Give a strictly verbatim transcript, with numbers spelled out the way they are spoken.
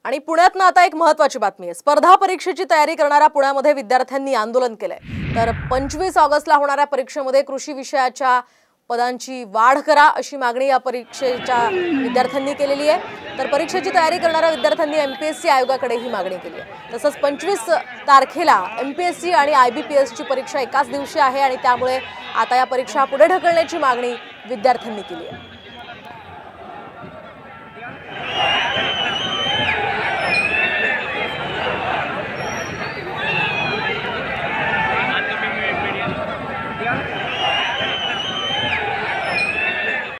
आणि पुण्यातनं आता एक महत्त्वाची बातमी आहे। स्पर्धा परीक्षेची तयारी करणाऱ्या पुण्यामध्ये विद्यार्थ्यांनी आंदोलन केलंय। तर पंचवीस ऑगस्टला होणाऱ्या परीक्षेमध्ये कृषी विषयाच्या पदांची वाढ करा अशी मागणी या परीक्षेच्या विद्यार्थ्यांनी केलेली आहे। तर परीक्षेची तयारी करणाऱ्या विद्यार्थ्यांनी एमपीएससी आयोगाकडे ही मागणी केली आहे। तसंच पंचवीस तारखेला एमपीएससी आणि आयबीपीएसची परीक्षा एकाच दिवशी आहे आणि त्यामुळे आता या परीक्षा पुढे ढकलण्याची मागणी विद्यार्थ्यांनी केली आहे।